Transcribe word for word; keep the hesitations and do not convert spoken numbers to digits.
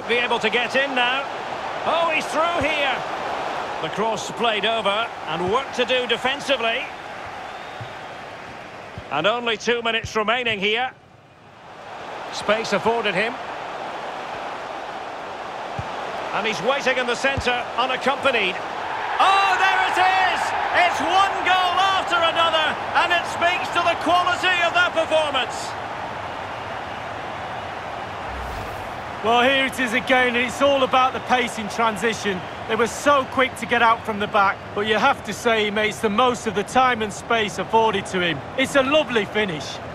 Might be able to get in now. Oh, he's through here. The cross played over, and work to do defensively. And only two minutes remaining here. Space afforded him. And he's waiting in the centre, unaccompanied. Oh, there it is! It's one goal after another, and it speaks to the quality of that performance. Well, here it is again, and it's all about the pace in transition. They were so quick to get out from the back, but you have to say he makes the most of the time and space afforded to him. It's a lovely finish.